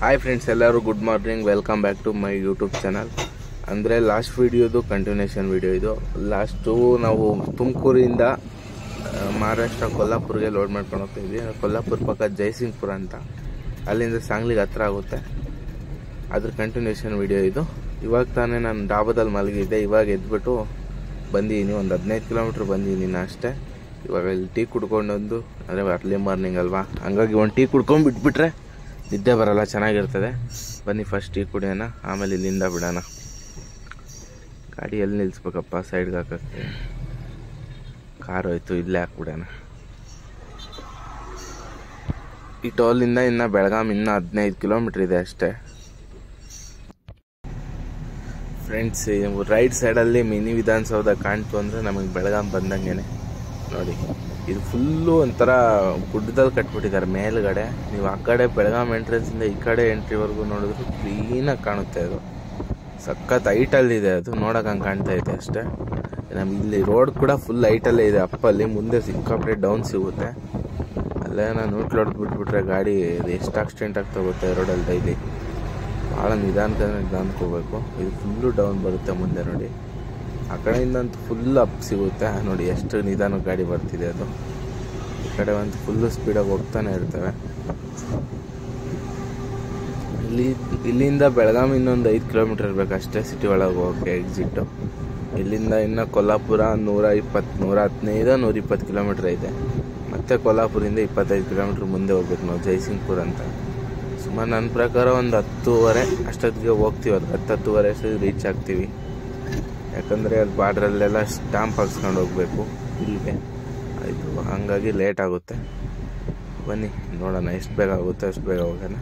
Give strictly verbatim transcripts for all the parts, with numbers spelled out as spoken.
Hi friends, ಎಲ್ಲರೂ good morning. Welcome back to my YouTube channel. ಅಂದರೆ last ವಿಡಿಯೋದು continuation video ಇದು. Last ನಾವು ತುಮಕೂರಿಂದ ಮಹಾರಾಷ್ಟ್ರ ಕೊಲ್ಲಾಪುರ್ಗೆ ಲೋಡ್ ಮಾಡ್ಕೊಂಡು ಹೋಗ್ತಾ ಇದ್ವಿ. ಕೊಲ್ಲಾಪುರ ಪಕ್ಕ ಜೈಸಿಂಗ್ಪುರ ಅಂತ, ಅಲ್ಲಿಂದ ಸಾಂಗ್ಲಿಗೆ ಹತ್ರ ಆಗುತ್ತೆ. ಅದ್ರ ಕಂಟಿನ್ಯೂಷನ್ ವಿಡಿಯೋ ಇದು. ಇವಾಗ ತಾನೇ ನಾನು ಡಾಬಾದಲ್ಲಿ ಮಲಗಿದ್ದೆ, ಇವಾಗ ಎದ್ಬಿಟ್ಟು ಬಂದಿದ್ದೀನಿ. ಒಂದು ಹದಿನೈದು ಕಿಲೋಮೀಟ್ರ್ ಬಂದಿದ್ದೀನಿ ಅಷ್ಟೇ. ಇವಾಗ ಇಲ್ಲಿ ಟೀ ಕುಡ್ಕೊಂಡೊಂದು, ಅಂದರೆ ಅರ್ಲಿ ಮಾರ್ನಿಂಗ್ ಅಲ್ವಾ, ಹಂಗಾಗಿ ಒಂದು ಟೀ ಕುಡ್ಕೊಂಡು ಬಿಟ್ಬಿಟ್ರೆ ನಿದ್ದೆ ಬರಲ್ಲ, ಚೆನ್ನಾಗಿರ್ತದೆ. ಬನ್ನಿ ಫಸ್ಟ್ ಟೀ ಕುಡಿಯೋಣ, ಆಮೇಲೆ ಇಲ್ಲಿಂದ ಬಿಡೋಣ. ಗಾಡಿ ಎಲ್ಲಿ ನಿಲ್ಲಿಸ್ಬೇಕಪ್ಪ, ಸೈಡ್ಗೆ ಹಾಕೋಕ್ಕೆ ಕಾರ್ ಹೋಯ್ತು, ಇಲ್ಲೇ ಹಾಕ್ಬಿಡೋಣ. ಈ ಟೋಲಿಂದ ಇನ್ನು ಬೆಳಗಾಂ ಇನ್ನೂ ಹದಿನೈದು ಕಿಲೋಮೀಟ್ರ್ ಇದೆ ಅಷ್ಟೇ. ಫ್ರೆಂಡ್ಸ್, ರೈಟ್ ಸೈಡಲ್ಲಿ ಮಿನಿ ವಿಧಾನಸೌಧ ಕಾಣ್ತು ಅಂದರೆ ನಮಗೆ ಬೆಳಗಾಂ ಬಂದಂಗೆ. ನೋಡಿ, ಇದು ಫುಲ್ಲು ಒಂಥರ ಗುಡ್ಡದಲ್ಲಿ ಕಟ್ಬಿಟ್ಟಿದ್ದಾರೆ ಮೇಲ್ಗಡೆ. ನೀವು ಆ ಕಡೆ ಬೆಳಗಾಂ ಎಂಟ್ರೆನ್ಸಿಂದ ಈ ಕಡೆ ಎಂಟ್ರಿವರೆಗೂ ನೋಡಿದ್ರು ಕ್ಲೀನಾಗಿ ಕಾಣುತ್ತೆ. ಅದು ಸಖತ್ ಹೈಟಲ್ಲಿದೆ, ಅದು ನೋಡೋಕೆ ಹಂಗೆ ಕಾಣ್ತಾ ಇದೆ ಅಷ್ಟೇ. ನಮ್ಗೆ ಇಲ್ಲಿ ರೋಡ್ ಕೂಡ ಫುಲ್ ಹೈಟಲ್ಲೇ ಇದೆ. ಅಪ್ಪಲ್ಲಿ ಮುಂದೆ ಸಿಕ್ಕಾಪಟ್ಟೆ ಡೌನ್ ಸಿಗುತ್ತೆ. ಅಲ್ಲೇ ನಾನು ನೋಟ್ ಹೊಡೆದು ಬಿಟ್ಬಿಟ್ರೆ ಗಾಡಿ ಅದು ಎಷ್ಟು ಆಕ್ಸಿಡೆಂಟ್ ಆಗ್ತಾ ಹೋಗುತ್ತೆ ರೋಡಲ್ಲಿ ಡೈಲಿ. ಭಾಳ ನಿಧಾನಕ್ಕೆ ನಿಧಾನಕ್ಕೆ ಹೋಗ್ಬೇಕು. ಇದು ಫುಲ್ಲು ಡೌನ್ ಬರುತ್ತೆ ಮುಂದೆ ನೋಡಿ. ಆ ಕಡೆಯಿಂದಂತೂ ಫುಲ್ ಅಪ್ ಸಿಗುತ್ತೆ. ನೋಡಿ ಎಷ್ಟು ನಿಧಾನ ಗಾಡಿ ಬರ್ತಿದೆ ಅದು. ಈ ಕಡೆ ಒಂದು ಫುಲ್ಲು ಸ್ಪೀಡಾಗಿ ಹೋಗ್ತಾನೆ ಇರ್ತವೆ. ಇಲ್ಲಿ ಇಲ್ಲಿಂದ ಬೆಳಗಾಂ ಇನ್ನೊಂದು ಐದು ಕಿಲೋಮೀಟ್ರ್ ಇರಬೇಕು ಅಷ್ಟೇ ಸಿಟಿ ಒಳಗೆ ಹೋಗೋಕ್ಕೆ ಎಕ್ಸಿಟ್ಟು. ಇಲ್ಲಿಂದ ಇನ್ನು ಕೊಲ್ಲಾಪುರ ನೂರ ಇಪ್ಪತ್ತು ನೂರ ಹದಿನೈದು ನೂರ ಇಪ್ಪತ್ತು ಕಿಲೋಮೀಟ್ರ್ ಇದೆ. ಮತ್ತು ಕೊಲ್ಲಾಪುರಿಂದ ಇಪ್ಪತ್ತೈದು ಕಿಲೋಮೀಟ್ರ್ ಮುಂದೆ ಹೋಗ್ಬೇಕು ನಾವು, ಜೈಸಿಂಗ್ಪುರ್ ಅಂತ. ಸುಮಾರು ನನ್ನ ಪ್ರಕಾರ ಒಂದು ಹತ್ತೂವರೆ ಅಷ್ಟೊತ್ತಿಗೆ ಹೋಗ್ತೀವಿ. ಅದು ಹತ್ತು ಹತ್ತುವರೆ ಅಷ್ಟೊತ್ತಿಗೆ ರೀಚ್ ಆಗ್ತೀವಿ. ಯಾಕಂದರೆ ಅದು ಬಾರ್ಡ್ರಲ್ಲೆಲ್ಲ ಸ್ಟಾಂಪ್ ಹಾಕ್ಸ್ಕೊಂಡು ಹೋಗಬೇಕು ಇಲ್ಲಿಗೆ, ಆಯಿತು. ಹಾಗಾಗಿ ಲೇಟ್ ಆಗುತ್ತೆ. ಬನ್ನಿ ನೋಡೋಣ, ಎಷ್ಟು ಬೇಗ ಆಗುತ್ತೆ ಅಷ್ಟು ಬೇಗ ಹೋಗೋಣ.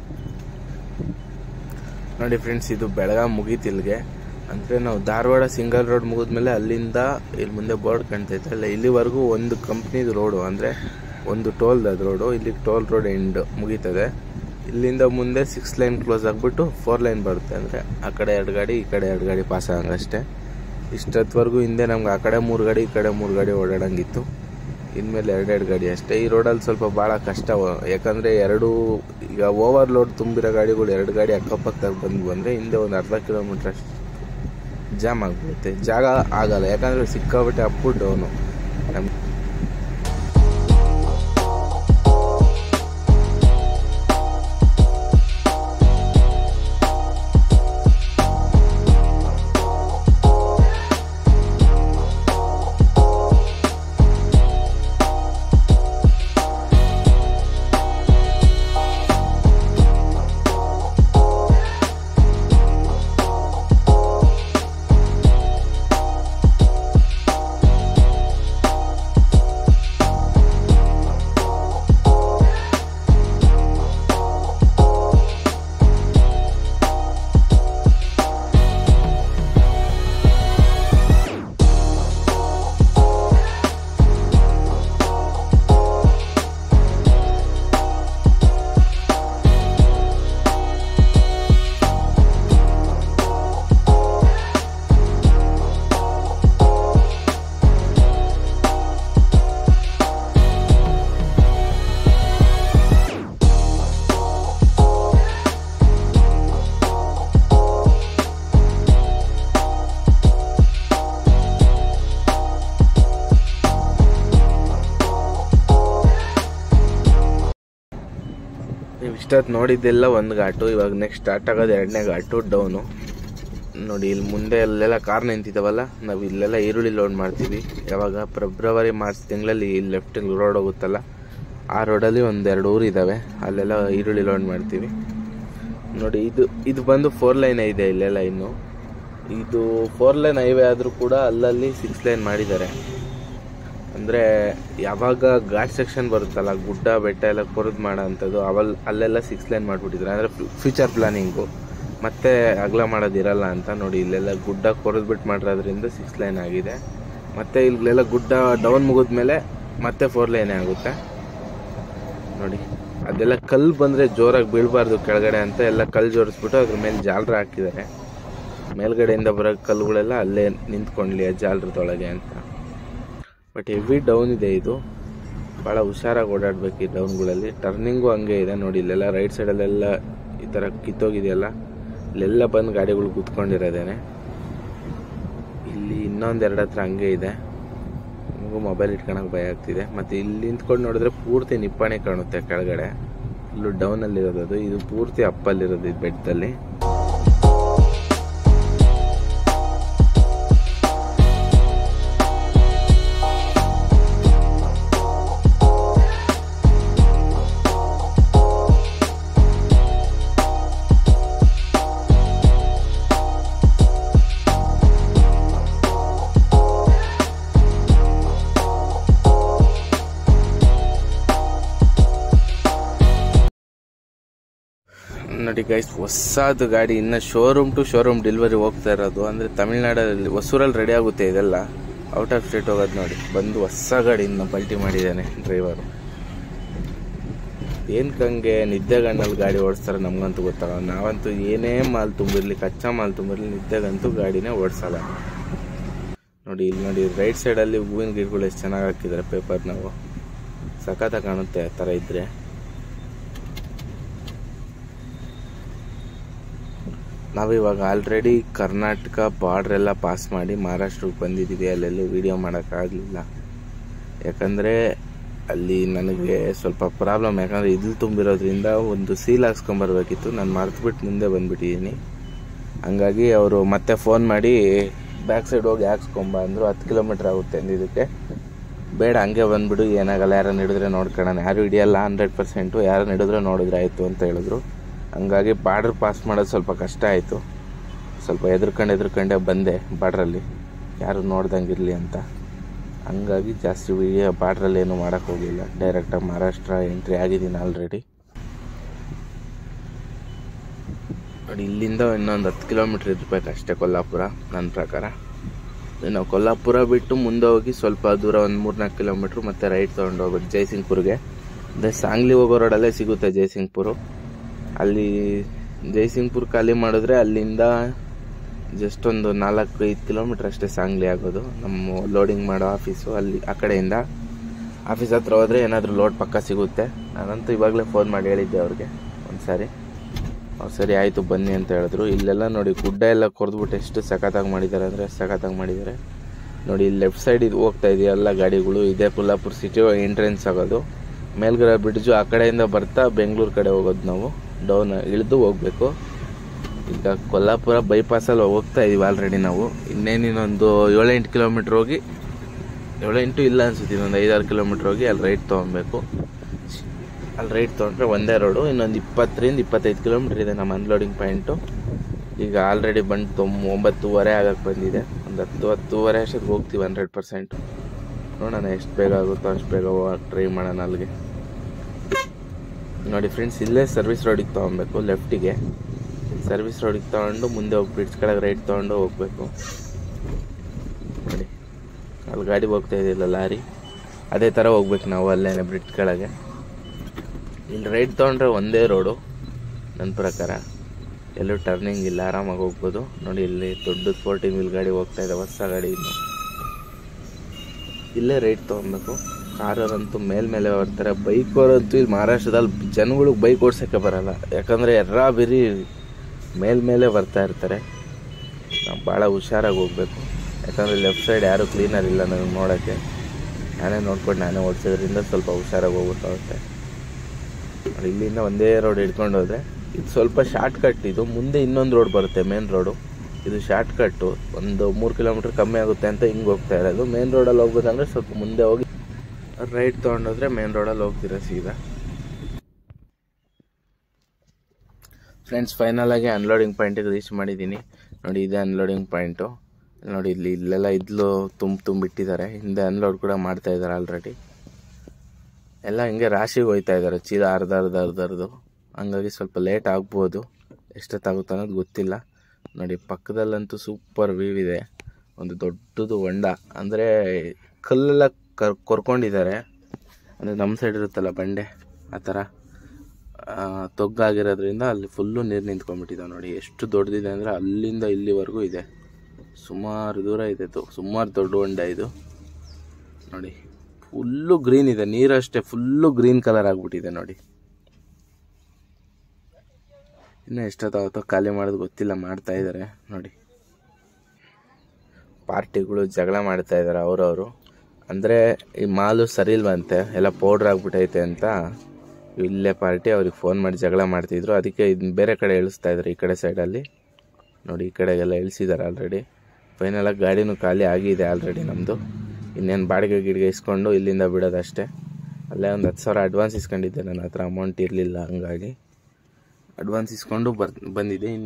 ನೋಡಿ ಫ್ರೆಂಡ್ಸ್, ಇದು ಬೆಳಗಾಂ ಮುಗೀತು ಇಲ್ಲಿಗೆ. ಅಂದರೆ ನಾವು ಧಾರವಾಡ ಸಿಂಗಲ್ ರೋಡ್ ಮುಗಿದ್ಮೇಲೆ ಅಲ್ಲಿಂದ ಇಲ್ಲಿ ಮುಂದೆ ಬೋರ್ಡ್ ಕಾಣ್ತೈತೆ ಅಲ್ಲ, ಇಲ್ಲಿವರೆಗೂ ಒಂದು ಕಂಪ್ನಿದು ರೋಡು, ಅಂದರೆ ಒಂದು ಟೋಲ್ದು ಅದು ರೋಡು. ಇಲ್ಲಿಗೆ ಟೋಲ್ ರೋಡ್ ಎಂಡ್ ಮುಗೀತದೆ. ಇಲ್ಲಿಂದ ಮುಂದೆ ಸಿಕ್ಸ್ ಲೈನ್ ಕ್ಲೋಸ್ ಆಗಿಬಿಟ್ಟು ಫೋರ್ ಲೈನ್ ಬರುತ್ತೆ. ಅಂದರೆ ಆ ಕಡೆ ಎರಡು ಗಾಡಿ ಈ ಕಡೆ ಎರಡು ಗಾಡಿ ಪಾಸ್ ಆಗಂಗಷ್ಟೇ. ಇಷ್ಟೊತ್ತವರೆಗೂ ಹಿಂದೆ ನಮ್ಗೆ ಆ ಕಡೆ ಮೂರು ಗಾಡಿ ಈ ಕಡೆ ಮೂರು ಗಾಡಿ ಓಡಾಡಂಗಿತ್ತು. ಇನ್ಮೇಲೆ ಎರಡೆರಡು ಗಾಡಿ ಅಷ್ಟೇ. ಈ ರೋಡಲ್ಲಿ ಸ್ವಲ್ಪ ಭಾಳ ಕಷ್ಟ, ಯಾಕಂದರೆ ಎರಡು ಈಗ ಓವರ್ಲೋಡ್ ತುಂಬಿರೋ ಗಾಡಿಗಳು ಎರಡು ಗಾಡಿ ಅಕ್ಕಪಕ್ಕದಾಗ ಬಂದು ಬಂದರೆ ಹಿಂದೆ ಒಂದು ಅರ್ಧ ಕಿಲೋಮೀಟ್ರ್ ಅಷ್ಟು ಜಾಮ್ ಆಗಿಬಿಡುತ್ತೆ. ಜಾಗ ಆಗಲ್ಲ, ಯಾಕಂದರೆ ಸಿಕ್ಕಾಬಿಟ್ಟೆ ಅಪ್ಪು ಡೌನು ನಮ್ಗೆ. ನೀವು ಇಷ್ಟೊತ್ತು ನೋಡಿದ್ದೆಲ್ಲ ಒಂದು ಘಾಟು. ಇವಾಗ ನೆಕ್ಸ್ಟ್ ಸ್ಟಾರ್ಟ್ ಆಗೋದು ಎರಡನೇ ಘಾಟು, ಡೌನು. ನೋಡಿ ಇಲ್ಲಿ ಮುಂದೆ ಅಲ್ಲೆಲ್ಲ ಕಾರ್ ನಿಂತಿದ್ದಾವಲ್ಲ, ನಾವು ಇಲ್ಲೆಲ್ಲ ಈರುಳ್ಳಿ ಲೋಡ್ ಮಾಡ್ತೀವಿ. ಯಾವಾಗ ಫೆಬ್ರವರಿ ಮಾರ್ಚ್ ತಿಂಗಳಲ್ಲಿ ಇಲ್ಲಿ ಲೆಫ್ಟಿಂಗ್ ರೋಡ್ ಹೋಗುತ್ತಲ್ಲ, ಆ ರೋಡಲ್ಲಿ ಒಂದೆರಡು ಊರು ಇದ್ದಾವೆ, ಅಲ್ಲೆಲ್ಲ ಈರುಳ್ಳಿ ಲೋಡ್ ಮಾಡ್ತೀವಿ. ನೋಡಿ ಇದು ಇದು ಬಂದು ಫೋರ್ ಲೈನ್ ಇದೆ ಇಲ್ಲೆಲ್ಲ. ಇನ್ನು ಇದು ಫೋರ್ ಲೈನ್ ಹೈವೇ ಆದರೂ ಕೂಡ ಅಲ್ಲಲ್ಲಿ ಸಿಕ್ಸ್ ಲೈನ್ ಮಾಡಿದ್ದಾರೆ. ಅಂದರೆ ಯಾವಾಗ ಘಾಟ್ ಸೆಕ್ಷನ್ ಬರುತ್ತಲ್ಲ, ಗುಡ್ಡ ಬೆಟ್ಟ ಎಲ್ಲ ಕೊರದು ಮಾಡೋ ಅಂಥದ್ದು, ಅವಲ್ಲಿ ಅಲ್ಲೆಲ್ಲ ಸಿಕ್ಸ್ ಲೈನ್ ಮಾಡಿಬಿಟ್ಟಿದ್ದಾರೆ. ಅಂದರೆ ಫ್ಯೂಚರ್ ಪ್ಲಾನಿಂಗು, ಮತ್ತೆ ಅಗಲ ಮಾಡೋದಿರಲ್ಲ ಅಂತ. ನೋಡಿ ಇಲ್ಲೆಲ್ಲ ಗುಡ್ಡ ಕೊರದ್ಬಿಟ್ಟು ಮಾಡಿರೋದ್ರಿಂದ ಸಿಕ್ಸ್ ಲೈನ್ ಆಗಿದೆ. ಮತ್ತು ಇಲ್ಲೆಲ್ಲ ಗುಡ್ಡ ಡೌನ್ ಮುಗಿದ್ಮೇಲೆ ಮತ್ತೆ ಫೋರ್ ಲೈನೇ ಆಗುತ್ತೆ. ನೋಡಿ ಅದೆಲ್ಲ ಕಲ್ಲು ಬಂದರೆ ಜೋರಾಗಿ ಬೀಳಬಾರ್ದು ಕೆಳಗಡೆ ಅಂತ ಎಲ್ಲ ಕಲ್ಲು ಜೋಡಿಸ್ಬಿಟ್ಟು ಅದ್ರ ಮೇಲೆ ಜಾಲರ ಹಾಕಿದ್ದಾರೆ. ಮೇಲ್ಗಡೆಯಿಂದ ಬರೋ ಕಲ್ಲುಗಳೆಲ್ಲ ಅಲ್ಲೇ ನಿಂತ್ಕೊಳ್ಳಿ ಜಾಲರದೊಳಗೆ ಅಂತ. ಬಟ್ ಹೆವಿ ಡೌನ್ ಇದೆ ಇದು, ಭಾಳ ಹುಷಾರಾಗಿ ಓಡಾಡಬೇಕು ಈ ಡೌನ್ಗಳಲ್ಲಿ. ಟರ್ನಿಂಗು ಹಂಗೆ ಇದೆ ನೋಡಿ, ಇಲ್ಲೆಲ್ಲ ರೈಟ್ ಸೈಡಲ್ಲೆಲ್ಲ ಥರ ಕಿತ್ತೋಗಿದೆಯಲ್ಲ ಇಲ್ಲೆಲ್ಲ ಬಂದು ಗಾಡಿಗಳು ಕೂತ್ಕೊಂಡಿರೋದೇನೆ. ಇಲ್ಲಿ ಇನ್ನೊಂದೆರಡು ಹತ್ರ ಹಂಗೆ ಇದೆ. ನಮಗೂ ಮೊಬೈಲ್ ಇಟ್ಕೊಳಕ್ಕೆ ಭಯ ಆಗ್ತಿದೆ. ಮತ್ತು ಇಲ್ಲಿ ನಿಂತ್ಕೊಂಡು ನೋಡಿದ್ರೆ ಪೂರ್ತಿ ನಿಪ್ಪಾಣಿ ಕಾಣುತ್ತೆ ಕೆಳಗಡೆ. ಇಲ್ಲೂ ಡೌನಲ್ಲಿರೋದು ಅದು, ಇದು ಪೂರ್ತಿ ಅಪ್ಪಲ್ಲಿರೋದು ಇದು ಬೆಟ್ಟದಲ್ಲಿ. ನೋಡಿ ಗೈಸ್, ಹೊಸದು ಗಾಡಿ ಇನ್ನು ಶೋರೂಮ್ ಟು ಶೋರೂಮ್ ಡೆಲಿವರಿ ಹೋಗ್ತಾ ಇರೋದು. ಅಂದರೆ ತಮಿಳ್ನಾಡಲ್ಲಿ ಹೊಸೂರಲ್ಲಿ ರೆಡಿ ಆಗುತ್ತೆ ಇದೆಲ್ಲ. ಔಟ್ ಆಫ್ ಸ್ಟೇಟ್ ಹೋಗೋದು ನೋಡಿ. ಬಂದು ಹೊಸ ಗಾಡಿ ಇನ್ನು ಪಲ್ಟಿ ಮಾಡಿದ್ದಾನೆ ಡ್ರೈವರು. ಏನಕ್ಕಂಗೆ ನಿದ್ದೆಗಣ್ಣಲ್ಲಿ ಗಾಡಿ ಓಡಿಸ್ತಾರೆ ನಮಗಂತೂ ಗೊತ್ತಾಗ. ನಾವಂತೂ ಏನೇ ಮಾಲ್ ತುಂಬಿರಲಿ, ಕಚ್ಚಾ ಮಾಲ್ ತುಂಬಿರಲಿ, ನಿದ್ದೆಗಂತೂ ಗಾಡಿನೇ ಓಡಿಸಲ್ಲ. ನೋಡಿ ಇಲ್ಲಿ ನೋಡಿ, ರೈಟ್ ಸೈಡಲ್ಲಿ ಹೂವಿನ ಗಿಡಗಳು ಎಷ್ಟು ಚೆನ್ನಾಗಿ ಹಾಕಿದ್ದಾರೆ ಪೇಪರ್. ನಾವು ಸಖತ್ತಾಗಿ ಕಾಣುತ್ತೆ ಆ ಥರ ಇದ್ದರೆ. ನಾವಿವಾಗ ಆಲ್ರೆಡಿ ಕರ್ನಾಟಕ ಬಾರ್ಡ್ರ್ ಎಲ್ಲ ಪಾಸ್ ಮಾಡಿ ಮಹಾರಾಷ್ಟ್ರಕ್ಕೆ ಬಂದಿದ್ದೀವಿ. ಅಲ್ಲೆಲ್ಲೂ ವೀಡಿಯೋ ಮಾಡೋಕ್ಕಾಗಲಿಲ್ಲ, ಯಾಕಂದರೆ ಅಲ್ಲಿ ನನಗೆ ಸ್ವಲ್ಪ ಪ್ರಾಬ್ಲಮ್. ಯಾಕಂದರೆ ಇದ್ಲು ತುಂಬಿರೋದ್ರಿಂದ ಒಂದು ಸೀಲ್ ಹಾಕ್ಸ್ಕೊಂಬರ್ಬೇಕಿತ್ತು. ನಾನು ಮರೆತುಬಿಟ್ಟು ಮುಂದೆ ಬಂದುಬಿಟ್ಟಿದ್ದೀನಿ. ಹಂಗಾಗಿ ಅವರು ಮತ್ತೆ ಫೋನ್ ಮಾಡಿ ಬ್ಯಾಕ್ ಸೈಡ್ ಹೋಗಿ ಹಾಕ್ಸ್ಕೊಂಬ ಅಂದರು. ಹತ್ತು ಕಿಲೋಮೀಟ್ರ್ ಆಗುತ್ತೆ ಅಂದಿದ್ದಕ್ಕೆ ಬೇಡ ಹಂಗೆ ಬಂದುಬಿಡು, ಏನಾಗಲ್ಲ, ಯಾರನ್ನ ಹಿಡಿದ್ರೆ ನೋಡ್ಕೊಳ್ಳೋಣ. ಯಾರು ಹಿಡಿಯಲ್ಲ ಹಂಡ್ರೆಡ್ ಪರ್ಸೆಂಟು, ಯಾರನ್ನ ಹಿಡಿದ್ರೆ ನೋಡಿದ್ರೆ ಆಯಿತು ಅಂತ ಹೇಳಿದ್ರು. ಹಂಗಾಗಿ ಬಾರ್ಡ್ರ್ ಪಾಸ್ ಮಾಡೋದು ಸ್ವಲ್ಪ ಕಷ್ಟ ಆಯಿತು. ಸ್ವಲ್ಪ ಎದ್ರಕಂಡು ಎದ್ರಕಂಡೆ ಬಂದೆ ಬಾರ್ಡ್ರಲ್ಲಿ, ಯಾರು ನೋಡ್ದಂಗಿರಲಿ ಅಂತ. ಹಂಗಾಗಿ ಜಾಸ್ತಿ ವಿಡಿಯೋ ಬಾರ್ಡ್ರಲ್ಲಿ ಏನೂ ಮಾಡೋಕ್ಕೆ ಹೋಗಿಲ್ಲ. ಡೈರೆಕ್ಟಾಗಿ ಮಹಾರಾಷ್ಟ್ರ ಎಂಟ್ರಿ ಆಗಿದ್ದೀನಿ ಆಲ್ರೆಡಿ. ನೋಡಿ ಇಲ್ಲಿಂದ ಇನ್ನೊಂದು ಹತ್ತು ಕಿಲೋಮೀಟ್ರ್ ಇರಬೇಕು ಅಷ್ಟೇ ಕೊಲ್ಲಾಪುರ ನನ್ನ ಪ್ರಕಾರ. ನಾವು ಕೊಲ್ಲಾಪುರ ಬಿಟ್ಟು ಮುಂದೆ ಹೋಗಿ ಸ್ವಲ್ಪ ದೂರ ಒಂದು ಮೂರು ನಾಲ್ಕು ಕಿಲೋಮೀಟ್ರ್ ಮತ್ತೆ ರೈಟ್ ತೊಗೊಂಡು ಹೋಗ್ಬೇಕು ಜೈಸಿಂಗ್ಪುರ್ಗೆ. ಅಂದರೆ ಸಾಂಗ್ಲಿ ಹೋಗೋ ರೋಡಲ್ಲೇ ಸಿಗುತ್ತೆ ಜೈಸಿಂಗ್ಪುರು. ಅಲ್ಲಿ ಜೈಸಿಂಗ್ಪುರ್ ಖಾಲಿ ಮಾಡಿದ್ರೆ ಅಲ್ಲಿಂದ ಜಸ್ಟ್ ಒಂದು ನಾಲ್ಕು ಐದು ಕಿಲೋಮೀಟ್ರ್ ಅಷ್ಟೇ ಸಾಂಗ್ಲಿ ಆಗೋದು. ನಮ್ಮ ಲೋಡಿಂಗ್ ಮಾಡೋ ಆಫೀಸು ಅಲ್ಲಿ ಆ ಕಡೆಯಿಂದ ಆಫೀಸ್ ಹತ್ರ ಹೋದರೆ ಏನಾದರೂ ಲೋಡ್ ಪಕ್ಕ ಸಿಗುತ್ತೆ. ನಾನಂತೂ ಇವಾಗಲೇ ಫೋನ್ ಮಾಡಿ ಹೇಳಿದ್ದೆ ಅವ್ರಿಗೆ ಒಂದು ಸಾರಿ. ಅವ್ರು ಸರಿ ಆಯಿತು ಬನ್ನಿ ಅಂತ ಹೇಳಿದ್ರು. ಇಲ್ಲೆಲ್ಲ ನೋಡಿ ಗುಡ್ಡ ಎಲ್ಲ ಕೊರೆದ್ಬಿಟ್ಟು ಎಷ್ಟು ಸಖತ್ತಾಗಿ ಮಾಡಿದ್ದಾರೆ ಅಂದರೆ ಸಖತ್ತಾಗಿ ಮಾಡಿದ್ದಾರೆ. ನೋಡಿ ಇಲ್ಲಿ ಲೆಫ್ಟ್ ಸೈಡ್ ಇದು ಹೋಗ್ತಾ ಇದೆಯಲ್ಲ ಗಾಡಿಗಳು, ಇದೇ ಕೊಲ್ಲಾಪುರ ಸಿಟಿ ಎಂಟ್ರೆನ್ಸ್ ಆಗೋದು. ಮೇಲ್ಗಡೆ ಬ್ರಿಡ್ಜು ಆ ಕಡೆಯಿಂದ ಬರ್ತಾ ಬೆಂಗಳೂರು ಕಡೆ ಹೋಗೋದು. ನಾವು ಡೌನ್ ಇಳಿದು ಹೋಗಬೇಕು. ಈಗ ಕೊಲ್ಲಾಪುರ ಬೈಪಾಸಲ್ಲಿ ಹೋಗ್ತಾ ಇದೀವಿ ಆಲ್ರೆಡಿ ನಾವು. ಇನ್ನೇನಿನ್ನೊಂದು ಏಳೆಂಟು ಕಿಲೋಮೀಟ್ರ್ ಹೋಗಿ, ಏಳೆಂಟು ಇಲ್ಲ ಅನ್ಸುತ್ತೆ, ಇನ್ನೊಂದು ಐದಾರು ಕಿಲೋಮೀಟ್ರ್ ಹೋಗಿ ಅಲ್ಲಿ ರೈಟ್ ತೊಗೊಬೇಕು. ಅಲ್ಲಿ ರೈಟ್ ತೊಗೊಂಡ್ರೆ ಒಂದೇ ರೋಡು. ಇನ್ನೊಂದು ಇಪ್ಪತ್ತರಿಂದ ಇಪ್ಪತ್ತೈದು ಕಿಲೋಮೀಟ್ರ್ ಇದೆ ನಮ್ಮ ಅನ್ಲೋಡಿಂಗ್ ಪಾಯಿಂಟು. ಈಗ ಆಲ್ರೆಡಿ ಬಂದು ತೊಂಬ ಒಂಬತ್ತುವರೆ ಆಗಕ್ಕೆ ಬಂದಿದೆ. ಒಂದು ಹತ್ತು ಹತ್ತುವರೆ ಅಷ್ಟೊತ್ತಿಗೆ ಹೋಗ್ತೀವಿ ಹಂಡ್ರೆಡ್ ಪರ್ಸೆಂಟು. ನೋಡೋಣ ಎಷ್ಟು ಬೇಗ ಆಗುತ್ತೋ ಅಷ್ಟು ಬೇಗ ಹೋಗಕ್ಕೆ ಟ್ರೈ ಮಾಡೋಣ ಅಲ್ಲಿಗೆ. ನೋಡಿ ಫ್ರೆಂಡ್ಸ್, ಇಲ್ಲೇ ಸರ್ವಿಸ್ ರೋಡಿಗೆ ತೊಗೊಬೇಕು, ಲೆಫ್ಟಿಗೆ ಸರ್ವಿಸ್ ರೋಡಿಗೆ ತೊಗೊಂಡು ಮುಂದೆ ಹೋಗಿ ಬ್ರಿಡ್ಜ್ ಕೆಳಗೆ ರೈಟ್ ತೊಗೊಂಡು ಹೋಗಬೇಕು. ನೋಡಿ ಅಲ್ಲಿ ಗಾಡಿ ಹೋಗ್ತಾ ಇದೆಯಲ್ಲ ಲಾರಿ, ಅದೇ ಥರ ಹೋಗ್ಬೇಕು ನಾವು ಅಲ್ಲೇನೆ ಬ್ರಿಡ್ಜ್ ಕೆಳಗೆ. ಇಲ್ಲಿ ರೈಟ್ ತೊಗೊಂಡ್ರೆ ಒಂದೇ ರೋಡು ನನ್ನ ಪ್ರಕಾರ, ಎಲ್ಲೂ ಟರ್ನಿಂಗ್ ಇಲ್ಲ, ಆರಾಮಾಗಿ ಹೋಗ್ಬೋದು. ನೋಡಿ ಇಲ್ಲಿ ದೊಡ್ಡದು ಫೋರ್ಟೀನ್ ವೀಲ್ ಗಾಡಿ ಹೋಗ್ತಾ ಇದೆ, ಹೊಸ ಗಾಡಿ. ಇನ್ನು ಇಲ್ಲೇ ರೈಟ್ ತೊಗೊಬೇಕು. ಕಾರವರಂತೂ ಮೇಲ್ಮೇಲೆ ಬರ್ತಾರೆ, ಬೈಕವರಂತೂ ಇಲ್ಲಿ ಮಹಾರಾಷ್ಟ್ರದಲ್ಲಿ ಜನಗಳಿಗೆ ಬೈಕ್ ಓಡ್ಸೋಕ್ಕೆ ಬರಲ್ಲ. ಯಾಕಂದರೆ ಎರ್ರಾ ಬಿರಿ ಮೇಲ್ಮೇಲೆ ಬರ್ತಾ ಇರ್ತಾರೆ. ನಾವು ಭಾಳ ಹುಷಾರಾಗಿ ಹೋಗಬೇಕು. ಯಾಕಂದರೆ ಲೆಫ್ಟ್ ಸೈಡ್ ಯಾರೂ ಕ್ಲೀನರ್ ಇಲ್ಲ ನನಗೆ ನೋಡೋಕ್ಕೆ. ನಾನೇ ನೋಡ್ಕೊಂಡು ನಾನೇ ಓಡಿಸೋದ್ರಿಂದ ಸ್ವಲ್ಪ ಹುಷಾರಾಗಿ ಹೋಗ್ಬೇಕಾಗುತ್ತೆ. ಇಲ್ಲಿಂದ ಒಂದೇ ರೋಡ್ ಹಿಡ್ಕೊಂಡು ಹೋದರೆ ಇದು ಸ್ವಲ್ಪ ಶಾರ್ಟ್ ಕಟ್. ಇದು ಮುಂದೆ ಇನ್ನೊಂದು ರೋಡ್ ಬರುತ್ತೆ, ಮೇನ್ ರೋಡು. ಇದು ಶಾರ್ಟ್ ಕಟ್ಟು, ಒಂದು ಮೂರು ಕಿಲೋಮೀಟ್ರ್ ಕಮ್ಮಿ ಆಗುತ್ತೆ ಅಂತ ಹಿಂಗೆ ಹೋಗ್ತಾ ಇರೋದು. ಮೇನ್ ರೋಡಲ್ಲಿ ಹೋಗ್ಬೇಕಂದ್ರೆ ಸ್ವಲ್ಪ ಮುಂದೆ ಹೋಗಿ ರೈಟ್ ತೊಗೊಂಡೋದ್ರೆ ಮೇನ್ ರೋಡಲ್ಲಿ ಹೋಗ್ತೀರ ಸೀದಾ. ಫ್ರೆಂಡ್ಸ್, ಫೈನಲಾಗಿ ಅನ್ಲೋಡಿಂಗ್ ಪಾಯಿಂಟಿಗೆ ರೀಚ್ ಮಾಡಿದ್ದೀನಿ. ನೋಡಿ ಇದೇ ಅನ್ಲೋಡಿಂಗ್ ಪಾಯಿಂಟು. ನೋಡಿ ಇಲ್ಲಿ ಇಲ್ಲೆಲ್ಲ ಇದ್ಲು ತುಂಬ ತುಂಬಿಟ್ಟಿದ್ದಾರೆ. ಹಿಂದೆ ಅನ್ಲೋಡ್ ಕೂಡ ಮಾಡ್ತಾ ಇದ್ದಾರೆ ಆಲ್ರೆಡಿ. ಎಲ್ಲ ಹಿಂಗೆ ರಾಶಿಗೆ ಹೋಯ್ತಾ ಇದ್ದಾರೆ, ಚೀಲ ಅರ್ಧ ಅರ್ಧ ಅರ್ಧ ಅರ್ಧ. ಹಂಗಾಗಿ ಸ್ವಲ್ಪ ಲೇಟ್ ಆಗ್ಬೋದು, ಎಷ್ಟೊತ್ತಾಗುತ್ತೆ ಅನ್ನೋದು ಗೊತ್ತಿಲ್ಲ. ನೋಡಿ ಪಕ್ಕದಲ್ಲಂತೂ ಸೂಪರ್ ವ್ಯೂ ಇದೆ. ಒಂದು ದೊಡ್ಡದು ಹೊಂಡ, ಅಂದರೆ ಕಲ್ಲೆಲ್ಲ ಕರ್ ಕೊರ್ಕೊಂಡಿದ್ದಾರೆ. ಅಂದರೆ ನಮ್ಮ ಸೈಡ್ ಇರುತ್ತಲ್ಲ ಬಂಡೆ, ಆ ಥರ ತೊಗ್ಗಾಗಿರೋದ್ರಿಂದ ಅಲ್ಲಿ ಫುಲ್ಲು ನೀರು ನಿಂತ್ಕೊಂಡ್ಬಿಟ್ಟಿದೆ. ನೋಡಿ ಎಷ್ಟು ದೊಡ್ಡದಿದೆ ಅಂದರೆ ಅಲ್ಲಿಂದ ಇಲ್ಲಿವರೆಗೂ ಇದೆ, ಸುಮಾರು ದೂರ ಇದೆ. ಸುಮಾರು ದೊಡ್ಡ ಹೊಂಡ ಇದು. ನೋಡಿ ಫುಲ್ಲು ಗ್ರೀನ್ ಇದೆ, ನೀರಷ್ಟೇ ಫುಲ್ಲು ಗ್ರೀನ್ ಕಲರ್ ಆಗಿಬಿಟ್ಟಿದೆ. ನೋಡಿ ಇನ್ನೂ ಎಷ್ಟೊತ್ತಾಗುತ್ತೋ ಖಾಲಿ ಮಾಡೋದು ಗೊತ್ತಿಲ್ಲ, ಮಾಡ್ತಾ ಇದ್ದಾರೆ ನೋಡಿ. ಪಾರ್ಟಿಗಳು ಜಗಳ ಮಾಡ್ತಾ ಇದ್ದಾರೆ ಅವರವರು. ಅಂದರೆ ಈ ಮಾಲು ಸರಿ ಇಲ್ವಂತೆ, ಎಲ್ಲ ಪೌಡ್ರ್ ಆಗಿಬಿಟ್ಟೈತೆ ಅಂತ ಇಲ್ಲೇ ಪಾರ್ಟಿ ಅವ್ರಿಗೆ ಫೋನ್ ಮಾಡಿ ಜಗಳ ಮಾಡ್ತಿದ್ರು. ಅದಕ್ಕೆ ಇದನ್ನ ಬೇರೆ ಕಡೆ ಇಳಿಸ್ತಾ ಇದ್ದಾರೆ, ಈ ಕಡೆ ಸೈಡಲ್ಲಿ ನೋಡಿ. ಈ ಕಡೆಗೆಲ್ಲ ಇಳಿಸಿದ್ದಾರೆ ಆಲ್ರೆಡಿ. ಫೈನಲಾಗಿ ಗಾಡಿನೂ ಖಾಲಿ ಆಗಿದೆ ಆಲ್ರೆಡಿ ನಮ್ಮದು. ಇನ್ನೇನು ಬಾಡಿಗೆ ಗಿಡಿಗೆ ಇಸ್ಕೊಂಡು ಇಲ್ಲಿಂದ ಬಿಡೋದಷ್ಟೇ. ಅಲ್ಲೇ ಒಂದು ಹತ್ತು ಸಾವಿರ ಅಡ್ವಾನ್ಸ್ ಇಸ್ಕೊಂಡಿದ್ದೆ, ನನ್ನ ಹತ್ರ ಅಮೌಂಟ್ ಇರಲಿಲ್ಲ, ಹಂಗಾಗಿ ಅಡ್ವಾನ್ಸ್ ಇಸ್ಕೊಂಡು ಬರ್ ಬಂದಿದೆ. ಇನ್ನು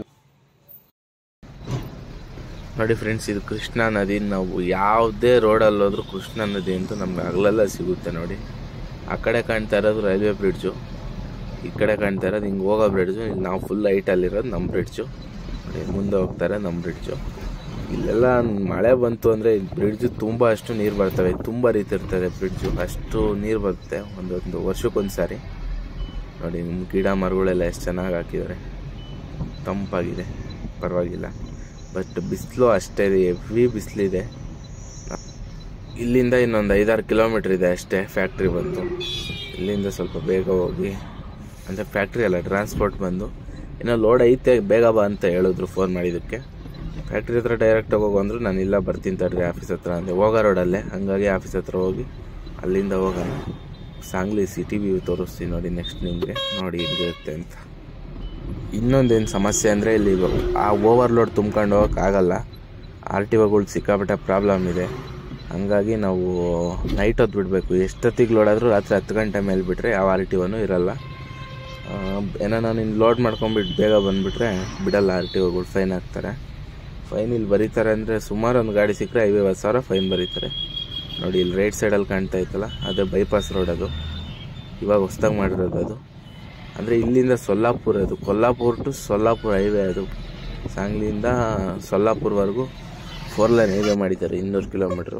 ನೋಡಿ ಫ್ರೆಂಡ್ಸ್, ಇದು ಕೃಷ್ಣಾ ನದಿ. ನಾವು ಯಾವುದೇ ರೋಡಲ್ಲಿ ಹೋದ್ರೂ ಕೃಷ್ಣಾ ನದಿ ಅಂತೂ ನಮ್ಗೆ ಹಗಲೆಲ್ಲ ಸಿಗುತ್ತೆ ನೋಡಿ. ಆ ಕಡೆ ಕಾಣ್ತಾ ಇರೋದು ರೈಲ್ವೆ ಬ್ರಿಡ್ಜು, ಈ ಕಡೆ ಕಾಣ್ತಾ ಇರೋದು ಹಿಂಗೆ ಹೋಗೋ ಬ್ರಿಡ್ಜು. ಇಲ್ಲಿ ನಾವು ಫುಲ್ ಹೈಟಲ್ಲಿರೋದು ನಮ್ಮ ಬ್ರಿಡ್ಜು ನೋಡಿ. ಮುಂದೆ ಹೋಗ್ತಾರೆ ನಮ್ಮ ಬ್ರಿಡ್ಜು. ಇಲ್ಲೆಲ್ಲ ಮಳೆ ಬಂತು ಅಂದರೆ ಇಲ್ಲಿ ಬ್ರಿಡ್ಜು ತುಂಬ ಅಷ್ಟು ನೀರು ಬರ್ತವೆ, ತುಂಬ ರೀತಿರ್ತದೆ ಬ್ರಿಡ್ಜು, ಅಷ್ಟು ನೀರು ಬರುತ್ತೆ ಒಂದೊಂದು ವರ್ಷಕ್ಕೊಂದು ಸಾರಿ ನೋಡಿ. ನಿಮ್ಮ ಗಿಡ ಮರಗಳೆಲ್ಲ ಎಷ್ಟು ಚೆನ್ನಾಗಿ ಹಾಕಿದ್ದಾರೆ, ತಂಪಾಗಿದೆ, ಪರವಾಗಿಲ್ಲ. ಬಟ್ ಬಿಸಿಲು ಅಷ್ಟೇ, ಹೆವಿ ಬಿಸಿಲಿದೆ. ಇಲ್ಲಿಂದ ಇನ್ನೊಂದು ಐದಾರು ಕಿಲೋಮೀಟ್ರ್ ಇದೆ ಅಷ್ಟೇ ಫ್ಯಾಕ್ಟ್ರಿ ಬಂದು. ಇಲ್ಲಿಂದ ಸ್ವಲ್ಪ ಬೇಗ ಹೋಗಿ, ಅಂದರೆ ಫ್ಯಾಕ್ಟ್ರಿ ಅಲ್ಲ ಟ್ರಾನ್ಸ್ಪೋರ್ಟ್ ಬಂದು, ಇನ್ನೂ ಲೋಡ್ ಐತೆ ಬೇಗ ಬಾ ಅಂತ ಹೇಳಿದ್ರು ಫೋನ್ ಮಾಡಿದ್ದಕ್ಕೆ. ಫ್ಯಾಕ್ಟ್ರಿ ಹತ್ರ ಡೈರೆಕ್ಟಾಗಿ ಹೋಗು ಅಂದರು. ನಾನು ಇಲ್ಲ ಬರ್ತೀನಿ ತಡ್ರಿ ಆಫೀಸ್ ಹತ್ರ ಅಂದೆ, ಹೋಗೋ ರೋಡಲ್ಲೇ. ಹಾಗಾಗಿ ಆಫೀಸ್ ಹತ್ರ ಹೋಗಿ ಅಲ್ಲಿಂದ ಹೋಗೋಣ. ಸಾಂಗ್ಲಿ ಸಿಟಿ ವ್ಯೂ ತೋರಿಸ್ತೀನಿ ನೋಡಿ ನೆಕ್ಸ್ಟ್ ನಿಮಗೆ, ನೋಡಿ ಹಿಂಗಿರುತ್ತೆ ಅಂತ. ಇನ್ನೊಂದೇನು ಸಮಸ್ಯೆ ಅಂದರೆ ಇಲ್ಲಿ ಆ ಓವರ್ಲೋಡ್ ತುಂಬ್ಕೊಂಡು ಹೋಗೋಕ್ಕಾಗಲ್ಲ. ಆರ್ ಟಿ ಒಗಳು ಸಿಕ್ಕಾಪಟ್ಟೆ ಪ್ರಾಬ್ಲಮ್ ಇದೆ. ಹಾಗಾಗಿ ನಾವು ನೈಟ್ ಹೊತ್ತು ಬಿಡಬೇಕು. ಎಷ್ಟೊತ್ತಿಗೆ ಲೋಡ್ ಆದರೂ ರಾತ್ರಿ ಹತ್ತು ಗಂಟೆ ಮೇಲೆ ಬಿಟ್ಟರೆ ಯಾವ ಆರ್ ಟಿ ಒನೂ ಇರೋಲ್ಲ. ಏನೋ ನಾನು ಇನ್ನು ಲೋಡ್ ಮಾಡ್ಕೊಂಬಿಟ್ಟು ಬೇಗ ಬಂದುಬಿಟ್ರೆ ಬಿಡಲ್ಲ, ಆರ್ ಟಿ ಒಗಳು ಫೈನ್ ಹಾಕ್ತಾರೆ. ಫೈನ್ ಇಲ್ಲಿ ಬರೀತಾರೆ ಅಂದರೆ ಸುಮಾರು ಒಂದು ಗಾಡಿ ಸಿಕ್ಕರೆ ಐವತ್ತು ಸಾವಿರ ಫೈನ್ ಬರೀತಾರೆ ನೋಡಿ. ಇಲ್ಲಿ ರೈಟ್ ಸೈಡಲ್ಲಿ ಕಾಣ್ತಾ ಇತ್ತಲ್ಲ, ಅದೇ ಬೈಪಾಸ್ ರೋಡ್, ಅದು ಇವಾಗ ಹೊಸ್ದಾಗಿ ಮಾಡಿರೋದು. ಅದು ಅಂದರೆ ಇಲ್ಲಿಂದ ಸೊಲ್ಲಾಪುರ, ಅದು ಕೊಲ್ಲಾಪುರ ಟು ಸೊಲ್ಲಾಪುರ ಹೈವೇ. ಅದು ಸಾಂಗ್ಲಿಯಿಂದ ಸೊಲ್ಲಾಪುರವರೆಗೂ ಫೋರ್ ಲೈನ್ ಹೈವೇ ಮಾಡಿದ್ದಾರೆ, ಇನ್ನೂರು ಕಿಲೋಮೀಟ್ರು.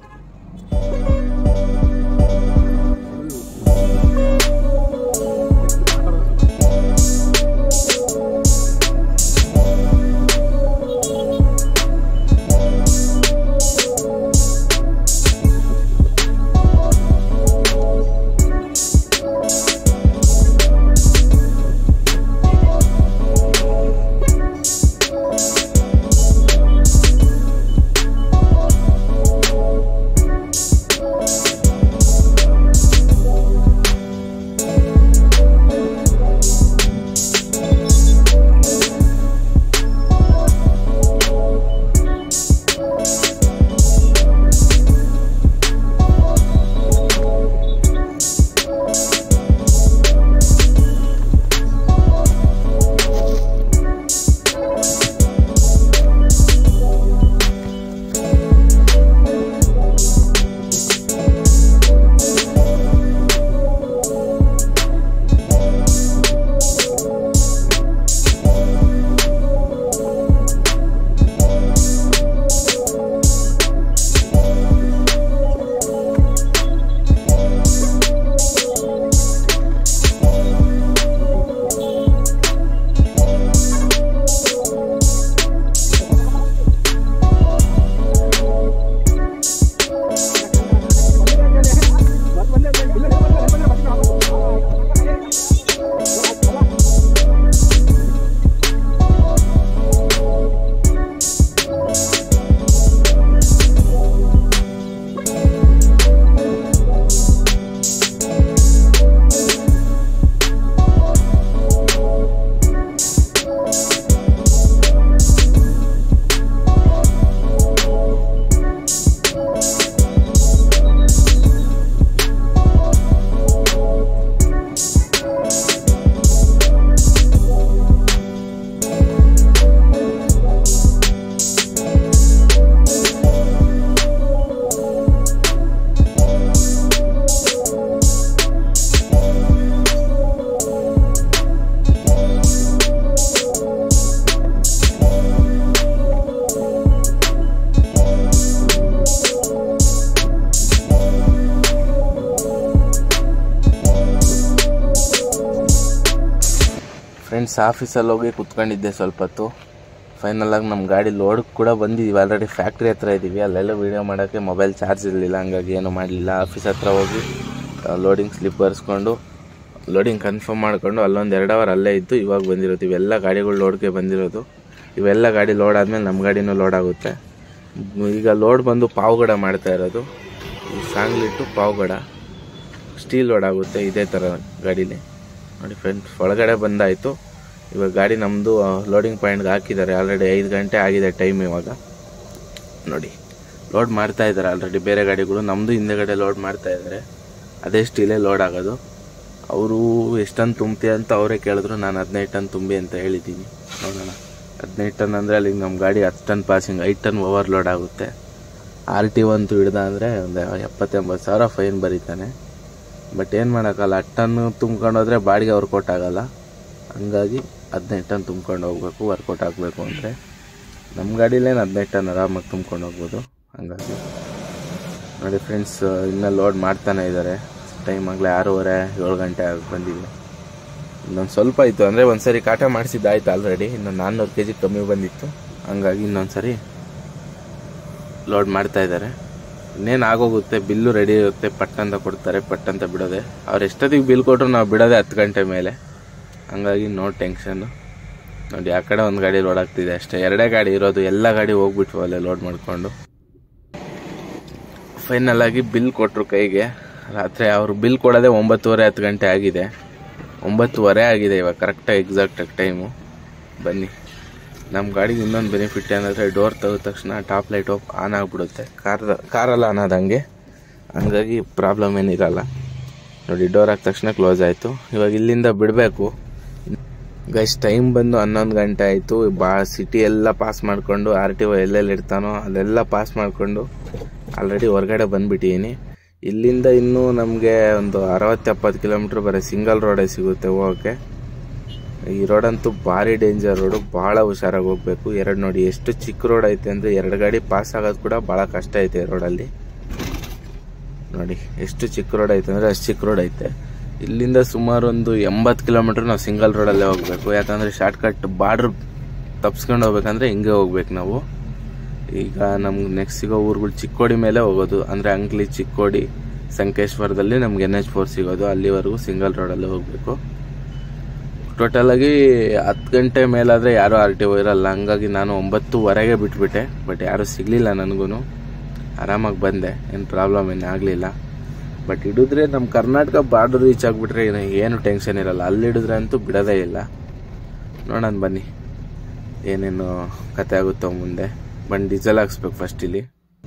ಫ್ರೆಂಡ್ಸ್ ಆಫೀಸಲ್ಲಿ ಹೋಗಿ ಕುತ್ಕೊಂಡಿದ್ದೆ ಸ್ವಲ್ಪ ಹೊತ್ತು. ಫೈನಲಾಗಿ ನಮ್ಮ ಗಾಡಿ ಲೋಡ್ ಕೂಡ ಬಂದಿದ್ದೀವಿ, ಆಲ್ರೆಡಿ ಫ್ಯಾಕ್ಟ್ರಿ ಹತ್ರ ಇದ್ದೀವಿ. ಅಲ್ಲೆಲ್ಲ ವೀಡಿಯೋ ಮಾಡೋಕ್ಕೆ ಮೊಬೈಲ್ ಚಾರ್ಜ್ ಇರಲಿಲ್ಲ, ಹಂಗಾಗಿ ಏನೂ ಮಾಡಲಿಲ್ಲ. ಆಫೀಸ್ ಹತ್ರ ಹೋಗಿ ಲೋಡಿಂಗ್ ಸ್ಲಿಪ್ ಬರೆಸ್ಕೊಂಡು ಲೋಡಿಂಗ್ ಕನ್ಫರ್ಮ್ ಮಾಡ್ಕೊಂಡು ಅಲ್ಲೊಂದು ಎರಡು ಅವರ್ ಅಲ್ಲೇ ಇದ್ದು ಇವಾಗ ಬಂದಿರೋದು. ಇವೆಲ್ಲ ಗಾಡಿಗಳು ಲೋಡ್ಗೆ ಬಂದಿರೋದು. ಇವೆಲ್ಲ ಗಾಡಿ ಲೋಡ್ ಆದಮೇಲೆ ನಮ್ಮ ಗಾಡಿನೂ ಲೋಡ್ ಆಗುತ್ತೆ. ಈಗ ಲೋಡ್ ಬಂದು ಪಾವಗಡ ಮಾಡ್ತಾ ಇರೋದು. ಈ ಸಾಂಗ್ಲಿಟ್ಟು ಪಾವಗಡ ಸ್ಟೀಲ್ ಲೋಡ್ ಆಗುತ್ತೆ ಇದೇ ಥರ ಗಾಡೀಲಿ. ನೋಡಿ ಫ್ರೆಂಡ್ಸ್, ಒಳಗಡೆ ಬಂದಾಯಿತು. ಇವಾಗ ಗಾಡಿ ನಮ್ಮದು ಲೋಡಿಂಗ್ ಪಾಯಿಂಟ್ಗೆ ಹಾಕಿದ್ದಾರೆ. ಆಲ್ರೆಡಿ ಐದು ಗಂಟೆ ಆಗಿದೆ ಟೈಮ್. ಇವಾಗ ನೋಡಿ ಲೋಡ್ ಮಾಡ್ತಾ ಇದ್ದಾರೆ ಆಲ್ರೆಡಿ ಬೇರೆ ಗಾಡಿಗಳು. ನಮ್ಮದು ಹಿಂದೆಗಡೆ ಲೋಡ್ ಮಾಡ್ತಾ ಇದ್ದಾರೆ. ಅದೇ ಸ್ಟೀಲೇ ಲೋಡ್ ಆಗೋದು. ಅವರು ಎಷ್ಟು ಟನ್ ತುಂಬ್ತಿ ಅಂತ ಅವರೇ ಕೇಳಿದ್ರು. ನಾನು ಹದಿನೈದು ಟನ್ ತುಂಬಿ ಅಂತ ಹೇಳಿದ್ದೀನಿ. ನೋಡೋಣ, ಹದಿನೈದು ಟನ್ ಅಂದರೆ ಅಲ್ಲಿಗೆ ನಮ್ಮ ಗಾಡಿ ಹತ್ತು ಟನ್ ಪಾಸಿಂಗ್, ಐದು ಟನ್ ಓವರ್ ಲೋಡ್ ಆಗುತ್ತೆ. ಆರ್ ಟಿ ಒಂತು ಹಿಡ್ದ ಅಂದರೆ ಒಂದು ಎಪ್ಪತ್ತೆಂಬತ್ತು ಸಾವಿರ ಫೈನ್ ಬರೀತಾನೆ. ಬಟ್ ಏನು ಮಾಡೋಕ್ಕಲ್ಲ, ಹತ್ತು ಟನ್ ತುಂಬ್ಕೊಂಡು ಹೋದರೆ ಬಾಡಿಗೆ ವರ್ಕೌಟ್ ಆಗೋಲ್ಲ. ಹಂಗಾಗಿ ಹದಿನೈದು ಟನ್ ತುಂಬ್ಕೊಂಡು ಹೋಗ್ಬೇಕು ವರ್ಕೌಟ್ ಆಗಬೇಕು ಅಂದರೆ. ನಮ್ಮ ಗಾಡೀಲೇನು ಹದಿನೈದು ಟನ್ ಆರಾಮಾಗಿ ತುಂಬ್ಕೊಂಡು ಹೋಗ್ಬೋದು. ಹಂಗಾಗಿ ನೋಡಿ ಫ್ರೆಂಡ್ಸ್, ಇನ್ನೂ ಲೋಡ್ ಮಾಡ್ತಾನೆ ಇದ್ದಾರೆ. ಟೈಮ್ ಆಗಲೇ ಆರೂವರೆ ಏಳು ಗಂಟೆ ಆಗಿ ಬಂದಿದೆ. ಇನ್ನೊಂದು ಸ್ವಲ್ಪ ಇತ್ತು, ಅಂದರೆ ಒಂದು ಸರಿ ಕಾಟ ಮಾಡಿಸಿದ್ದಾಯ್ತು ಆಲ್ರೆಡಿ. ಇನ್ನೊಂದು ನಾನ್ನೂರು ಕೆ ಜಿ ಕಮ್ಮಿ ಬಂದಿತ್ತು. ಹಂಗಾಗಿ ಇನ್ನೊಂದು ಸರಿ ಲೋಡ್ ಮಾಡ್ತಾ ಇದ್ದಾರೆ. ಇನ್ನೇನು ಆಗೋಗುತ್ತೆ. ಬಿಲ್ಲು ರೆಡಿ ಇರುತ್ತೆ, ಪಟ್ಟಂತ ಕೊಡ್ತಾರೆ, ಪಟ್ಟಂತ ಬಿಡೋದೆ. ಅವ್ರು ಎಷ್ಟೊತ್ತಿಗೆ ಬಿಲ್ ಕೊಟ್ಟರು ನಾವು ಬಿಡೋದೆ ಹತ್ತು ಗಂಟೆ ಮೇಲೆ. ಹಂಗಾಗಿ ನೋ ಟೆನ್ಷನ್ನು. ನೋಡಿ ಆ ಕಡೆ ಒಂದು ಗಾಡಿ ಲೋಡ್ ಆಗ್ತಿದೆ ಅಷ್ಟೇ. ಎರಡೇ ಗಾಡಿ ಇರೋದು, ಎಲ್ಲ ಗಾಡಿ ಹೋಗ್ಬಿಟ್ವು ಅಲ್ಲೇ ಲೋಡ್ ಮಾಡಿಕೊಂಡು. ಫೈನಲ್ ಆಗಿ ಬಿಲ್ ಕೊಟ್ಟರು ಕೈಗೆ. ರಾತ್ರಿ ಅವರು ಬಿಲ್ ಕೊಡೋದೇ ಒಂಬತ್ತುವರೆ ಹತ್ತು ಗಂಟೆ ಆಗಿದೆ. ಒಂಬತ್ತುವರೆ ಆಗಿದೆ ಇವಾಗ ಕರೆಕ್ಟಾಗಿ ಎಕ್ಸಾಕ್ಟಾಗಿ ಟೈಮು. ಬನ್ನಿ, ನಮ್ಮ ಗಾಡಿಗೆ ಇನ್ನೊಂದು ಬೆನಿಫಿಟ್ ಏನಂದರೆ ಡೋರ್ ತೆಗೆದ ತಕ್ಷಣ ಟಾಪ್ ಲೈಟ್ ಆಫ್ ಆನ್ ಆಗಿಬಿಡುತ್ತೆ. ಕಾರ್ ಕಾರಲ್ಲ ಅನ್ನೋದಂಗೆ. ಹಂಗಾಗಿ ಪ್ರಾಬ್ಲಮ್ ಏನಿರಲ್ಲ. ನೋಡಿ ಡೋರ್ ಹಾಕಿದ ತಕ್ಷಣ ಕ್ಲೋಸ್ ಆಯಿತು. ಇವಾಗ ಇಲ್ಲಿಂದ ಬಿಡಬೇಕು ಗೈಸ್. ಟೈಮ್ ಬಂದು ಹನ್ನೊಂದು ಗಂಟೆ ಆಯಿತು. ಬಾ ಸಿಟಿ ಎಲ್ಲ ಪಾಸ್ ಮಾಡಿಕೊಂಡು ಆರ್ ಟಿ ಒ ಎಲ್ಲೆಲ್ಲಿ ಇರ್ತಾನೋ ಅಲ್ಲೆಲ್ಲ ಪಾಸ್ ಮಾಡಿಕೊಂಡು ಆಲ್ರೆಡಿ ಹೊರಗಡೆ ಬಂದುಬಿಟ್ಟಿದ್ದೀನಿ. ಇಲ್ಲಿಂದ ಇನ್ನೂ ನಮಗೆ ಒಂದು ಅರವತ್ತು ಎಪ್ಪತ್ತು ಕಿಲೋಮೀಟ್ರ್ ಬರೀ ಸಿಂಗಲ್ ರೋಡೇ ಸಿಗುತ್ತೆ ಹೋಗೋಕ್ಕೆ. ಈ ರೋಡಂತೂ ಭಾರಿ ಡೇಂಜರ್ ರೋಡು. ಭಾಳ ಹುಷಾರಾಗಿ ಹೋಗಬೇಕು. ಎರಡು ನೋಡಿ ಎಷ್ಟು ಚಿಕ್ಕ ರೋಡ್ ಐತೆ ಅಂದರೆ ಎರಡು ಗಾಡಿ ಪಾಸ್ ಆಗೋದು ಕೂಡ ಭಾಳ ಕಷ್ಟ ಐತೆ ರೋಡಲ್ಲಿ. ನೋಡಿ ಎಷ್ಟು ಚಿಕ್ಕ ರೋಡ್ ಐತೆ ಅಂದರೆ ಅಷ್ಟು ಚಿಕ್ಕ ರೋಡ್ ಐತೆ. ಇಲ್ಲಿಂದ ಸುಮಾರು ಒಂದು ಎಂಬತ್ತು ಕಿಲೋಮೀಟ್ರ್ ನಾವು ಸಿಂಗಲ್ ರೋಡಲ್ಲೇ ಹೋಗಬೇಕು. ಯಾಕಂದರೆ ಶಾರ್ಟ್ಕಟ್ ಬಾರ್ಡ್ರ್ ತಪ್ಸ್ಕೊಂಡು ಹೋಗ್ಬೇಕಂದ್ರೆ ಹಿಂಗೆ ಹೋಗ್ಬೇಕು ನಾವು. ಈಗ ನಮ್ಗೆ ನೆಕ್ಸ್ಟ್ ಸಿಗೋ ಊರುಗಳು ಚಿಕ್ಕೋಡಿ ಮೇಲೆ ಹೋಗೋದು. ಅಂದರೆ ಅಂಕ್ಲಿ, ಚಿಕ್ಕೋಡಿ, ಸಂಕೇಶ್ವರದಲ್ಲಿ ನಮ್ಗೆ ಎನ್ ಎಚ್ ಫೋರ್ ಸಿಗೋದು. ಅಲ್ಲಿವರೆಗೂ ಸಿಂಗಲ್ ರೋಡಲ್ಲೇ ಹೋಗಬೇಕು. ಟೋಟಲಾಗಿ ಹತ್ತು ಗಂಟೆ ಮೇಲಾದರೆ ಯಾರೂ ಆರ್ ಟಿ ಒ ಇರಲ್ಲ. ಹಂಗಾಗಿ ನಾನು ಒಂಬತ್ತುವರೆಗೆ ಬಿಟ್ಬಿಟ್ಟೆ. ಬಟ್ ಯಾರೂ ಸಿಗಲಿಲ್ಲ ನನಗೂ. ಆರಾಮಾಗಿ ಬಂದೆ, ಏನು ಪ್ರಾಬ್ಲಮ್ ಏನು ಆಗಲಿಲ್ಲ. ಬಟ್ ಹಿಡಿದ್ರೆ ನಮ್ಮ ಕರ್ನಾಟಕ ಬಾರ್ಡರ್ ರೀಚ್ ಆಗಿಬಿಟ್ರೆ ಏನು ಟೆನ್ಷನ್ ಇರಲ್ಲ. ಅಲ್ಲಿ ಹಿಡಿದ್ರೆ ಅಂತೂ ಬಿಡೋದೇ ಇಲ್ಲ. ನೋಡೋಣ ಬನ್ನಿ ಏನೇನು ಕತೆ ಆಗುತ್ತೋ ಮುಂದೆ. ಬಂದು ಡೀಸೆಲ್ ಹಾಕ್ಸ್ಬೇಕು ಫಸ್ಟ್ ಇಲ್ಲಿ.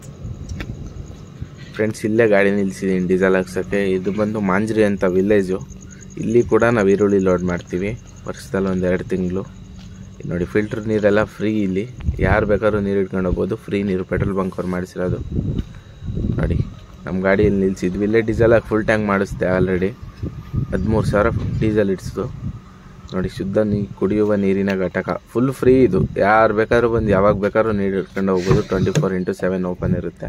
ಫ್ರೆಂಡ್ಸ್, ಇಲ್ಲೇ ಗಾಡಿ ನಿಲ್ಸಿದ್ದೀನಿ ಡೀಸೆಲ್ ಹಾಕ್ಸೋಕ್ಕೆ. ಇದು ಬಂದು ಮಾಂಜ್ರಿ ಅಂತ ವಿಲೇಜು. ಇಲ್ಲಿ ಕೂಡ ನಾವು ಈರುಳ್ಳಿ ಲೋಡ್ ಮಾಡ್ತೀವಿ ವರ್ಷದಲ್ಲಿ ಒಂದು ಎರಡು ತಿಂಗಳು. ನೋಡಿ ಫಿಲ್ಟ್ರ್ ನೀರೆಲ್ಲ ಫ್ರೀ. ಇಲ್ಲಿ ಯಾರು ಬೇಕಾದ್ರೂ ನೀರು ಇಟ್ಕೊಂಡು ಹೋಗ್ಬೋದು. ಫ್ರೀ ನೀರು ಪೆಟ್ರೋಲ್ ಬಂಕ್ ಅವ್ರು ಮಾಡಿಸಿರೋದು. ನೋಡಿ ನಮ್ಮ ಗಾಡಿಯಲ್ಲಿ ನಿಲ್ಸಿದ್ವಿ. ಇಲ್ಲೇ ಡೀಸೆಲ್ ಹಾಕಿ ಫುಲ್ ಟ್ಯಾಂಕ್ ಮಾಡಿಸ್ದೆ ಆಲ್ರೆಡಿ. ಹದಿಮೂರು ಸಾವಿರ ಡೀಸೆಲ್ ಇಡ್ಸೋದು. ನೋಡಿ ಶುದ್ಧ ನೀ ಕುಡಿಯುವ ನೀರಿನ ಘಟಕ ಫುಲ್ ಫ್ರೀ. ಇದು ಯಾರು ಬೇಕಾದ್ರೂ ಬಂದು ಯಾವಾಗ ಬೇಕಾದ್ರೂ ನೀರು ಇಟ್ಕೊಂಡು ಹೋಗ್ಬೋದು. Twenty four into seven open ಇರುತ್ತೆ.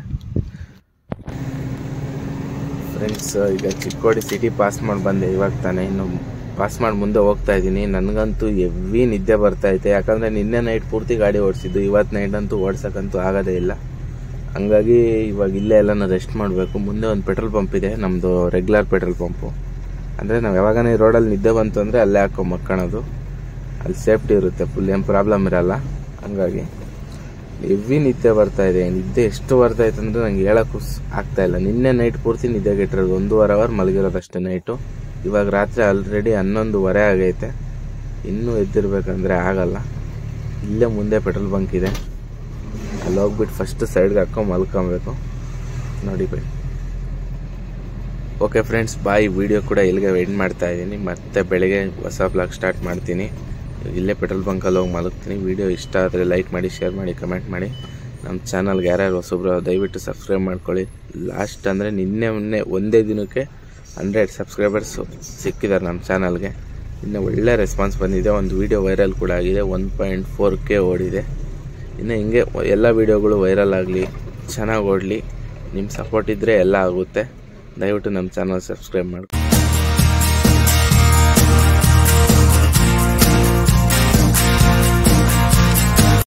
ಫ್ರೆಂಡ್ಸ್, ಈಗ ಚಿಕ್ಕೋಡಿ ಸಿಟಿ ಪಾಸ್ ಮಾಡಿ ಬಂದೆ ಇವಾಗ ತಾನೇ. ಇನ್ನು ಪಾಸ್ ಮಾಡಿ ಮುಂದೆ ಹೋಗ್ತಾ ಇದ್ದೀನಿ. ನನಗಂತೂ ಹೆವಿ ನಿದ್ದೆ ಬರ್ತೈತೆ. ಯಾಕಂದರೆ ನಿನ್ನೆ ನೈಟ್ ಪೂರ್ತಿ ಗಾಡಿ ಓಡಿಸಿದ್ದು. ಇವತ್ತು ನೈಟ್ ಅಂತೂ ಓಡ್ಸೋಕ್ಕಂತೂ ಆಗೋದೇ ಇಲ್ಲ. ಹಂಗಾಗಿ ಇವಾಗ ಇಲ್ಲೇ ಎಲ್ಲನೂ ರೆಸ್ಟ್ ಮಾಡಬೇಕು. ಮುಂದೆ ಒಂದು ಪೆಟ್ರೋಲ್ ಪಂಪ್ ಇದೆ, ನಮ್ಮದು ರೆಗ್ಯುಲರ್ ಪೆಟ್ರೋಲ್ ಪಂಪು. ಅಂದರೆ ನಾವು ಯಾವಾಗನೇ ರೋಡಲ್ಲಿ ನಿದ್ದೆ ಬಂತು ಅಂದರೆ ಅಲ್ಲೇ ಹಾಕೋ ಮಕ್ಕಳೋದು. ಅಲ್ಲಿ ಸೇಫ್ಟಿ ಇರುತ್ತೆ, ಫುಲ್ ಏನು ಪ್ರಾಬ್ಲಮ್ ಇರಲ್ಲ. ಹಂಗಾಗಿ ಹೆವಿ ನಿದ್ದೆ ಬರ್ತಾಯಿದೆ. ನಿದ್ದೆ ಎಷ್ಟು ಬರ್ತಾಯಿತ್ತು ಅಂದರೆ ನಂಗೆ ಹೇಳೋಕ್ಕೂ ಆಗ್ತಾಯಿಲ್ಲ. ನಿನ್ನೆ ನೈಟ್ ಪೂರ್ತಿ ನಿದ್ದೆಗೆ ಇಟ್ಟಿರೋದು. ಒಂದೂವರೆ ಅವರ್ ಮಲಗಿರೋದಷ್ಟೇ ನೈಟು. ಇವಾಗ ರಾತ್ರಿ ಆಲ್ರೆಡಿ ಹನ್ನೊಂದುವರೆ ಆಗೈತೆ. ಇನ್ನೂ ಎದ್ದಿರ್ಬೇಕಂದ್ರೆ ಆಗಲ್ಲ. ಇಲ್ಲೇ ಮುಂದೆ ಪೆಟ್ರೋಲ್ ಬಂಕ್ ಇದೆ. ಅಲ್ಲಿ ಹೋಗ್ಬಿಟ್ಟು ಫಸ್ಟ್ ಸೈಡ್ಗೆ ಹಾಕೋ ಮಲ್ಕೊಬೇಕು. ನೋಡಿ bye. Okay friends, bye. Video ಕೂಡ ಇಲ್ಲಿಗೆ ಎಂಡ್ ಮಾಡ್ತಾ ಇದ್ದೀನಿ. ಮತ್ತೆ ಬೆಳಗ್ಗೆ ಹೊಸ ಬ್ಲಾಗ್ ಸ್ಟಾರ್ಟ್ ಮಾಡ್ತೀನಿ. ಇಲ್ಲೇ ಪೆಟ್ರೋಲ್ ಬಂಕಲ್ಲಿ ಹೋಗಿ ಮಲಗ್ತೀನಿ. ವಿಡಿಯೋ ಇಷ್ಟ ಆದರೆ ಲೈಕ್ ಮಾಡಿ, ಶೇರ್ ಮಾಡಿ, ಕಮೆಂಟ್ ಮಾಡಿ. ನಮ್ಮ ಚಾನಲ್ಗೆ ಯಾರ್ಯಾರು ಹೊಸಬ್ರು ದಯವಿಟ್ಟು ಸಬ್ಸ್ಕ್ರೈಬ್ ಮಾಡ್ಕೊಳ್ಳಿ. ಲಾಸ್ಟ್ ಅಂದರೆ ನಿನ್ನೆ ಮೊನ್ನೆ ಒಂದೇ ದಿನಕ್ಕೆ ಹಂಡ್ರೆಡ್ ಸಬ್ಸ್ಕ್ರೈಬರ್ಸು ಸಿಕ್ಕಿದ್ದಾರೆ ನಮ್ಮ ಚಾನಲ್ಗೆ. ಇನ್ನು ಒಳ್ಳೆ ರೆಸ್ಪಾನ್ಸ್ ಬಂದಿದೆ. ಒಂದು ವೀಡಿಯೋ ವೈರಲ್ ಕೂಡ ಆಗಿದೆ. ಒನ್ ಪಾಯಿಂಟ್ ಫೋರ್ ಕೆ ಓಡಿದೆ. ಇನ್ನು ಹಿಂಗೆ ಎಲ್ಲ ವೀಡಿಯೋಗಳು ವೈರಲ್ ಆಗಲಿ, ಚೆನ್ನಾಗಿ ಓಡಲಿ. ನಿಮ್ಮ ಸಪೋರ್ಟ್ ಇದ್ದರೆ ಎಲ್ಲ ಆಗುತ್ತೆ. ದಯವಿಟ್ಟು ನಮ್ಮ ಚಾನಲ್ ಸಬ್ಸ್ಕ್ರೈಬ್ ಮಾಡಿ.